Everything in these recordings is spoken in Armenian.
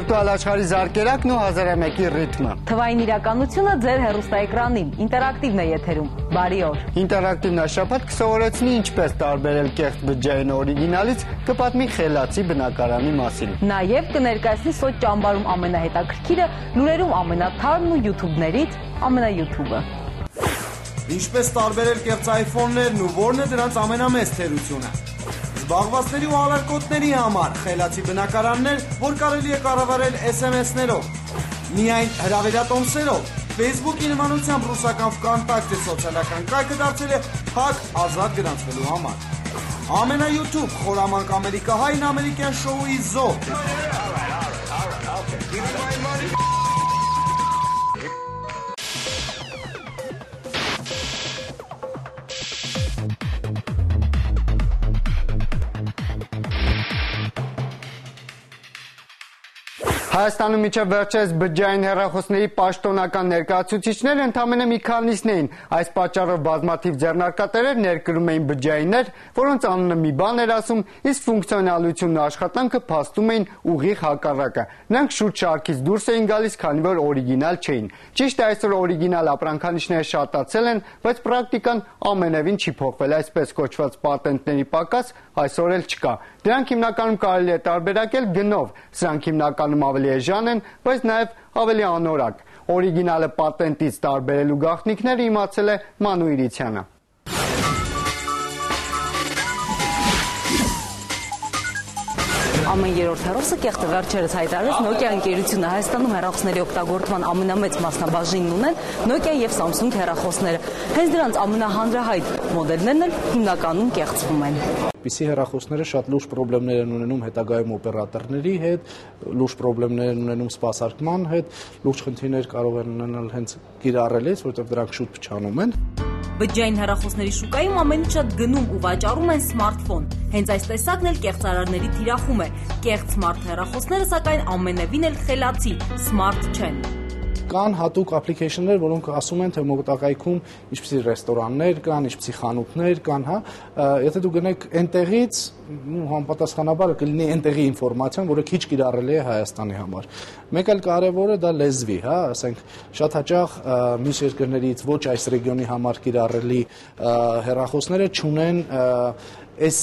Վիրտուալ աշխարհի զարկերակն ու 1001-ի ռիթմը։ Թվային իրականությունը ձեր հեռուստաէկրանին, ինտերակտիվն է եթերում։ Բարի օր։ Ինտերակտիվն շաբաթ կսովորեցնի ինչպես տարբերել կեղծ բջջային օրիգինալից, կպատմի խելացի բնակարանի մասին։ Նաև կներկայացնի սոց ճամբարում ամենահետաքրքիրը, լուրերում ամենաթարմն ու YouTube-ներից ամենա-YouTube-ը։ Ինչպես տարբերել կեղծ iPhone-ներն ու որն է դրանց ամենամեծ թերությունը։ Զբաղվածների ու ալարկոտների համար խելացի բնակարաններ, որ կարելի է կառավարել SMS-ներով, միայն հրավերատոմսերով, Facebook-ի նմանությամբ ռուսական VKontakte սոցիալական կայքը դարձել է փակ ազատ գրանցվելու համար։ Ամենա-YouTube խորամանկ ամերիկահայն ամերիկյան շոուի զոհ։ Հայաստանում մինչև վերջերս բջջային հեռախոսների պաշտոնական ներկայացուցիչները ընդամենը մի քանիսն էին։ Այս պատճառով բազմաթիվ ձեռնարկատերեր ներկրում էին բջջայիններ, որոնց անունը մի բան էր ասում, իսկ ֆունկցիոնալությունն ու աշխատանքը փաստում էին ուղիղ հակառակը։ Նրանք շուտ շարքից դուրս էին գալիս, քանի որ օրիգինալ չէին։ Ճիշտ է, այսօր օրիգինալ ապրանքանիշները շատացել են, բայց պրակտիկան ամենևին չի փոխվել, այսպես կոչված պատենտների պակաս այսօր էլ չկա։ Դրանք հիմնականում կարելի է տարբերակել գնով, սրանք հիմնականում ավելի էժան են, բայց նաև ավելի անորակ։ Օրիգինալը պատենտից տարբերելու գաղտնիքները իմացել է Մանու Իրիցյանը։ Ամեն երրորդ հեռախոսը կեղծ է, վերջերս հայտարարեց Nokia ընկերությունը Հայաստանում հեռախոսների օգտագործման ամենամեծ մասնաբաժինն ունեն Nokia եւ Samsung հեռախոսները։ Հենց դրանց ամենահանրահայտ մոդելներն էլ հիմնականում կեղծվում են։ PC հեռախոսները շատ լուրջ խնդիրներ են ունենում հետագայում օպերատորների հետ, լուրջ խնդիրներ են ունենում սպասարկման հետ, լուրջ խնդիրներ կարող են ունենալ հենց կիրառելիս, որովհետև դրանք շուտ փչանում են։ Բջջային հեռախոսների շուկայում ամենից շատ գնում ու վաճառում են սմարթֆոն։ Հենց այս տեսակն էլ կեղծարարների թիրախում է։ Կեղծ սմարթ հեռախոսները սակայն ամենևին էլ խելացի, սմարթ չեն։ Կան հատուկ application-ներ, որոնք ասում են, թե մոտակայքում ինչպիսի ռեստորաններ կան, ինչպիսի խանութներ կան, հա, եթե դու գնեք այնտեղից, համապատասխանաբար կլինի այնտեղի ինֆորմացիան, որը քիչ կիրառելի է Հայաստանի համար։ Մեկ էլ կարևորը դա լեզվի, հա, ասենք, շատ հաճախ մյուս երկրներից ոչ այս ռեգիոնի համար կիրառելի հեռախոսները չունեն այս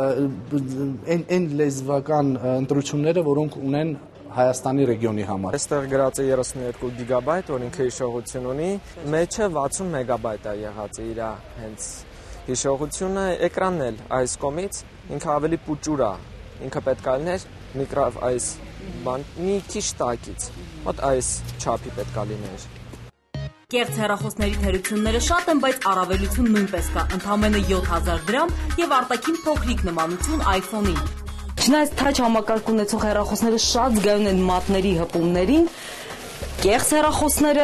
այն լեզվական ընտրությունները, որոնք ունեն Հայաստանի ռեգիոնի համար։ Այստեղ գրած է 32 գիգաբայթ, որ ինքը հիշողություն ունի, մեջը 60 մեգաբայթ է եղած իր հենց հիշողությունը, էկրանն էլ այս կողմից ինքը ավելի պուճուր է, ինքը պետք է լիներ միկրով այս բան մի քիչ տակից, մոտ այս չափի պետք է լիներ։ Կեղծ հեռախոսների թերությունները շատ են, բայց առավելություն նույնպես կա, ընդամենը 7000 դրամ եւ արտաքին փոքրիկ նմանություն iPhone-ին։ Չնայած թաչ համակարգ ունեցող հեռախոսները շատ զգայուն են մատների հպումներին, կեղծ հեռախոսները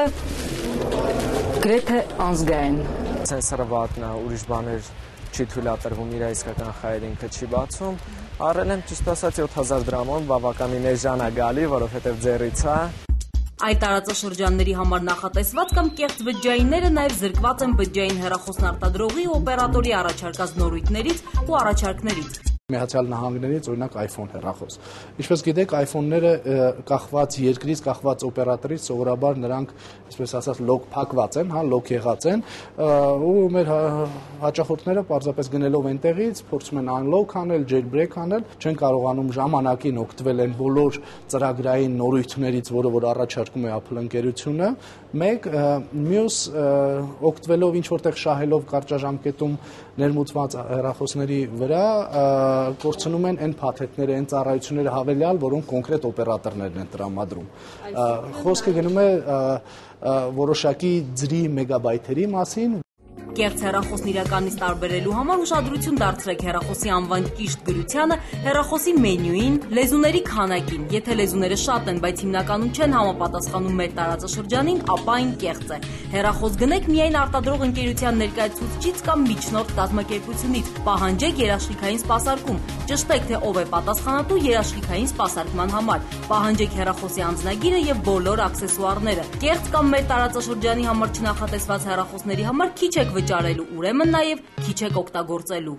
գրեթե անզգայուն։ Սենսորը վատն է, ուրիշ բաներ չի թույլատրվում, իր իսկական խայրը ինքը չի բացում։ Առել եմ ճիշտ ասած 7000 դրամով, բավականին էժան է գալի, որովհետև ձեռից է։ Այդ տարածաշրջանների համար նախատեսված կամ կեղծ բջջայինները նաև զրկված են բջջային հեռախոսն արտադրողի ու օպերատորի առաջարկած նորույթներից ու առաջարկներից։ Միացյալ Նահանգներից օրինակ iPhone հեռախոս։ Ինչպես գիտեք, iPhone-ները կախված երկրից, կախված օպերատորից սովորաբար նրանք, այսպես ասած, լոկ փակված են, հա, լոկ եղած են, ու մեր հաճախորդները պարզապես գնելով այնտեղից փորձում են unlock անել, jailbreak անել, չեն կարողանում ժամանակին օգտվել են բոլոր ծրագրային նորույթներից, որը որ առաջարկում է Apple ընկերությունը, մեկ մյուս օգտվելով ինչ որտեղ շահելով կարճաժամկետում ներմուծված հեռախոսների վրա կորցնում են այն փաթեթները, այն ծառայությունները հավելյալ, որոնք կոնկրետ օպերատորներն են տրամադրում։ Խոսքը գնում է որոշակի ձրի մեգաբայթերի մասին։ Կեղծ հեռախոսն իրականից տարբերելու համար ուշադրություն դարձրեք հեռախոսի անվան ճիշտ գրությանը, հեռախոսի մենյուին, լեզուների քանակին։ Եթե լեզուները շատ են, բայց հիմնականում չեն համապատասխանում մեր տարածաշրջանին, ապա այն կեղծ է։ Հեռախոս գնեք միայն արտադրող ընկերության ներկայացուցիչից կամ միջնորդ կազմակերպությունից, պահանջեք երաշխիքային սպասարկում, ճշտեք, թե ով է պատասխանատու երաշխիքային սպասարկման համար, պահանջեք հեռախոսի անձնագիրը եւ բոլոր աքսեսուարները։ Կեղծ կամ մեր տարածաշրջանի համար չնախատեսված հեռախոսների համար քիչ եք վճարելու, ուրեմն նաև քիչ եք օգտագործելու։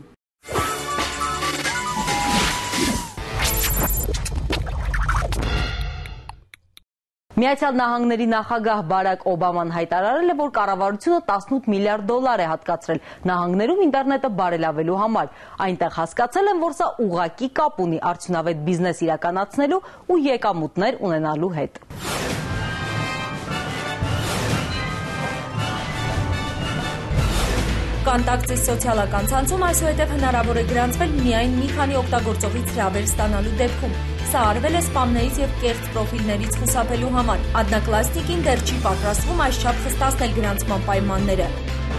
Միացյալ Նահանգների նախագահ Բարակ Օբաման հայտարարել է, որ կառավարությունը $18 միլիարդ է հատկացրել նահանգներում ինտերնետը բարելավելու համար։ Այնտեղ հասկացել են, որ սա ուղղակի կապ ունի արդյունավետ բիզնես իրականացնելու ու եկամուտներ ունենալու հետ։ Կոնտակտի սոցիալական ցանցում այսուհետև հնարավոր է գրանցվել միայն մի քանի օգտագործողից հրավեր ստանալու դեպքում։ Սա արվել է սպամներից և կեղծ պրոֆիլներից խուսափելու համար։ Одноклассники-ին դեռ չի պատրաստվում այսչափ խստացնել գրանցման պայմանները։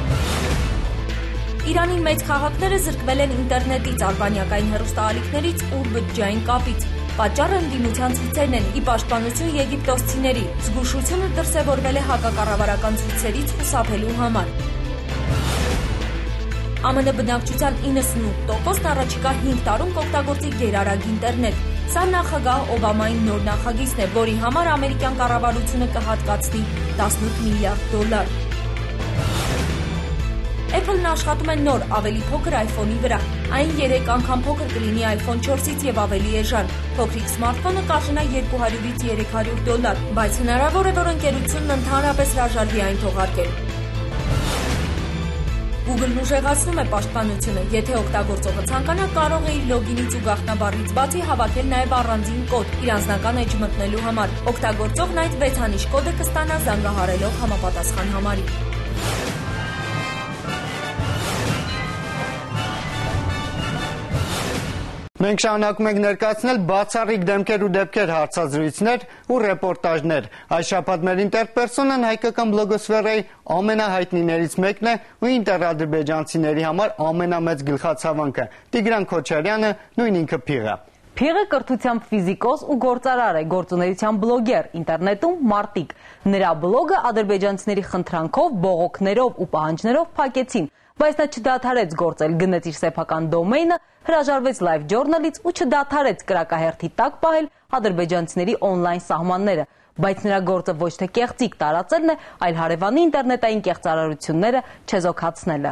Իրանի մեծ քաղաքները զրկվել են ինտերնետից, արբանյակային հեռուստաալիքներից ու բջջային կապից։ Պատճառը ընդդիմության ցույցերն են՝ ի պաշտպանություն եգիպտոսցիների։ Զգուշությունը դրսևորվել է հակակառավարական ցույցերից խուսափելու համար։ ԱՄՆ բնակչության 98%-ն առաջիկա 5 տարում կօգտագործի գերարագ ինտերնետ։ Սա նախագահ Օբամայի նոր նախագիծն է, որի համար ամերիկյան կառավարությունը կհատկացնի $18 միլիարդ։ Apple-ն աշխատում է նոր, ավելի փոքր iPhone-ի վրա։ Այն 3 անգամ փոքր կլինի iPhone 4-ից եւ ավելի էժան։ Փոքրիկ սմարթֆոնը կարժանա $200-ից $300, բայց հնարավոր է, որ ընկերությունն ընդհանրապես հրաժարվի այն թողարկել։ Google-ն ուժեղացնում է պաշտպանությունը։ Եթե օգտագործողը ցանկանա, կարող է իր լոգինից ու գաղտնաբառից բացի հավաքել նաև առանձին կոդ իր անձնական էջ մտնելու համար։ Օգտագործողն այդ 6-անիշ կոդը կստանա զանգահարելով համապատասխան համարի։ Մենք շարունակում ենք ներկայացնել բացառիկ դեմքեր ու դեպքեր, հարցազրույցներ ու ռեպորտաժներ։ Այս շաբաթ մեր ինտերպերսոնան հայկական բլոգոսֆերայի ամենահայտնիներից մեկն է ու ինտերադրբեջանցիների համար ամենամեծ գլխացավանքը՝ Տիգրան Քոչարյանը, նույն ինքը Փիղը։ Փիղը կրթությամբ ֆիզիկոս ու գործարար է, գործունեության բլոգեր, ինտերնետում մարտիկ։ Նրա բլոգը ադրբեջանցիների խնդրանքով, բողոքներով ու պահանջներով փակեցին, բայց նա չդադարեց գործել, գնեց իր սեփական դոմեյնը, հրաժարվեց Live Journal-ից ու չդադարեց կրակահերթի տակ պահել ադրբեջանցիների օնլայն սահմանները, բայց նրա գործը ոչ թե կեղծիք տարածելն է, այլ հարևանի ինտերնետային կեղծարարությունները չեզոքացնելը։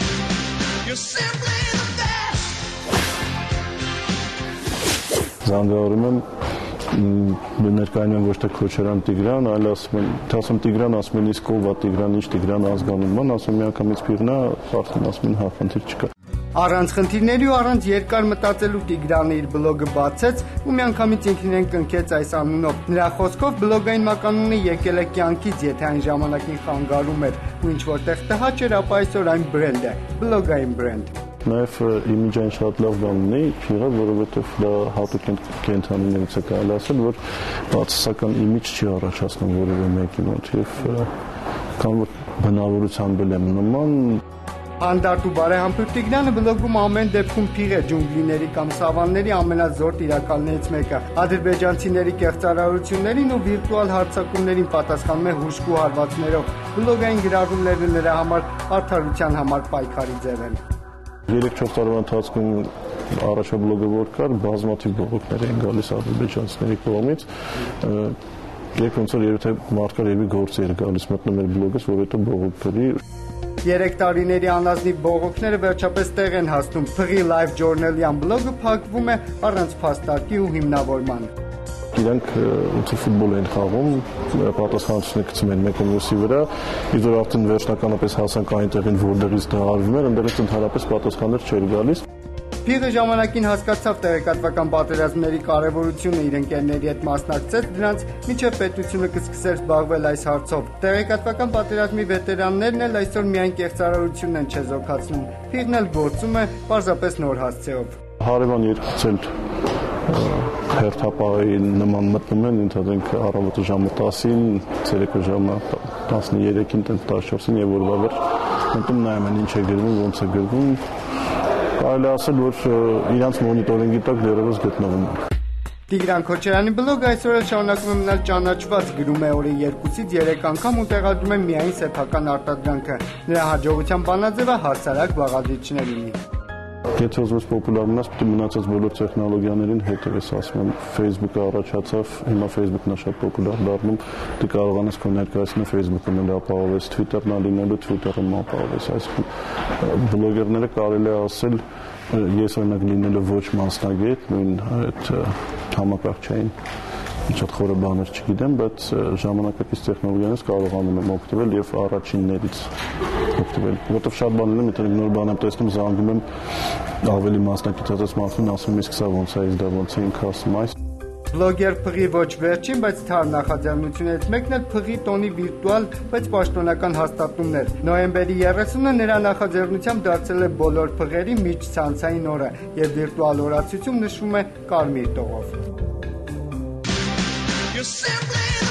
Զանգահարում եմ, ներկայանում եմ ոչ թե Քոչարյան Տիգրան, այլ ասում Տիգրան, ասում են իսկ ով է Տիգրան, ինչ Տիգրան ազգանունն է, ասում միանգամից Փիղն է, արդեն ասում են հա, խնդիր չկա։ Առանց խնդիրների ու առանց երկար մտածելու Տիգրանը իր բլոգը բացեց ու միանգամից ինքն իրեն կնքեց այս անունով։ Նրա խոսքով բլոգային մականունը եկել է կյանքից, եթե այն ժամանակին խանգարում էր ու ինչ որտեղ տհաճ էր, ապա այսօր այն բրենդ է, բլոգային բրենդ։ Նաև իմիջային շատ լավ բան ունի, Փիղը, որովհետև դա հատուկ կենդանիներից է կարելի ասել, որ բացասական իմիջ չի առաջացնում որևէ մեկի մոտ եւ քան որ բնավորությամբ էլ եմ նման։ Հանդարտ ու բարեհամբույր Տիգրանը բլոգում ամեն դեպքում Փիղ է, ջունգլիների կամ սավանների ամենազոր տիրակալներից մեկը։ Ադրբեջանցիների կեղծարարություններին ու վիրտուալ հարձակումներին պատասխանում է հուշք ու հարվածներով։ Բլոգային գրառումները նրա համար արդարության համար պայքարի ձև են։ 3-4 տարվա ընթացքում առաջա բլոգը որ կար, բազմաթիվ բողոքներ էին գալիս ադրբեջանցիների կողմից։ Ոնց որ երբ մարդկար երբի գործի էր գալիս մտնում էր բլոգս, որ հետո բողոք կրի։ 3 տարիների անազնիվ բողոքները վերջապես տեղ են հասնում։ Փղի Live Journal-յան բլոգը փակվում է առանց փաստարկի ու հիմնավորման։ Իրանք ոնց ֆուտբոլ են խաղում, պատասխանատվությունը գցում են մեկը մյուսի վրա, իսկ որ արդեն վերջնականապես հասանք այն տեղին, որտեղից դա արվում էր, ընդդեղից ընդհանրապես պատասխաններ չէր գալիս։ Փիղը ժամանակին հասկացավ տեղեկատվական պատերազմների կարևորությունը, իր ընկերների հետ մասնակցեց դրանց, մինչև պետությունը կսկսեր զբաղվել այս հարցով։ Տեղեկատվական պատերազմի վետերաններն էլ այսօր միայն կեղծարարությունն են չեզոքացնում։ Փիղն էլ գործում է պարզապես նոր հասցեով։ Հարևան երկուց էլ հերթապահի նման մտնում են, ընդհանրենք առավոտը ժամը 10-ին, ցերեկը ժամը 13-ին, 14-ին եւ օրվա վերջ մտնում նայում են ինչ է գրվում, ոնց է գրվում։ Կարելի ասել, որ իրանց մոնիտորինգի տակ դեռևս գտնվում է։ Տիգրան Քոչարյանի բլոգը այսօր շարունակում է մնալ ճանաչված, գրում է օրը 2-ից 3 անգամ ու տեղադրում է միայն սեփական արտադրանքը։ Նրա հաջողության բանաձևը հասարակ բաղադրիչներ ունի։ Եթե ուզում պոպուլար մնաս, պետք է մնացած բոլոր տեխնոլոգիաներին հետևես, ասում եմ, Facebook-ը առաջացավ, հիմա Facebook-ն է շատ պոպուլար դառնում, դու կարողանաս քո ներկայացնել Facebook-ն էլ ապահովես, Twitter-ն լինելու Twitter-ը ապահովես, այսինքն բլոգերները կարելի է ասել, ես օրինակ լինելով ոչ մասնագետ, նույն այդ համակարգչային Շատ խորը բաներ չգիտեմ, բայց ժամանակակից տեխնոլոգիաներից կարողանում եմ օգտվել եւ առաջիններից օգտվել։ Որովհետեւ շատ բաներ եմ, եթե նոր բան եմ տեսնում, զանգում եմ ավելի մասնակցած մարդուն, ասում եմ, իսկ սա ոնց է, դա ոնց է ինքը ասում այս։ Բլոգեր Փղի ոչ վերջին, բայց թարմ նախաձեռնություններից մեկն էլ Փղի տոնի վիրտուալ, բայց պաշտոնական հաստատումն էր։ Նոյեմբերի 30-ը նրա նախաձեռնությամբ դարձել է բոլոր փղերի միջցանցային օրը եւ վիրտուալ օրացույցում նշվում է կարմիր տողով։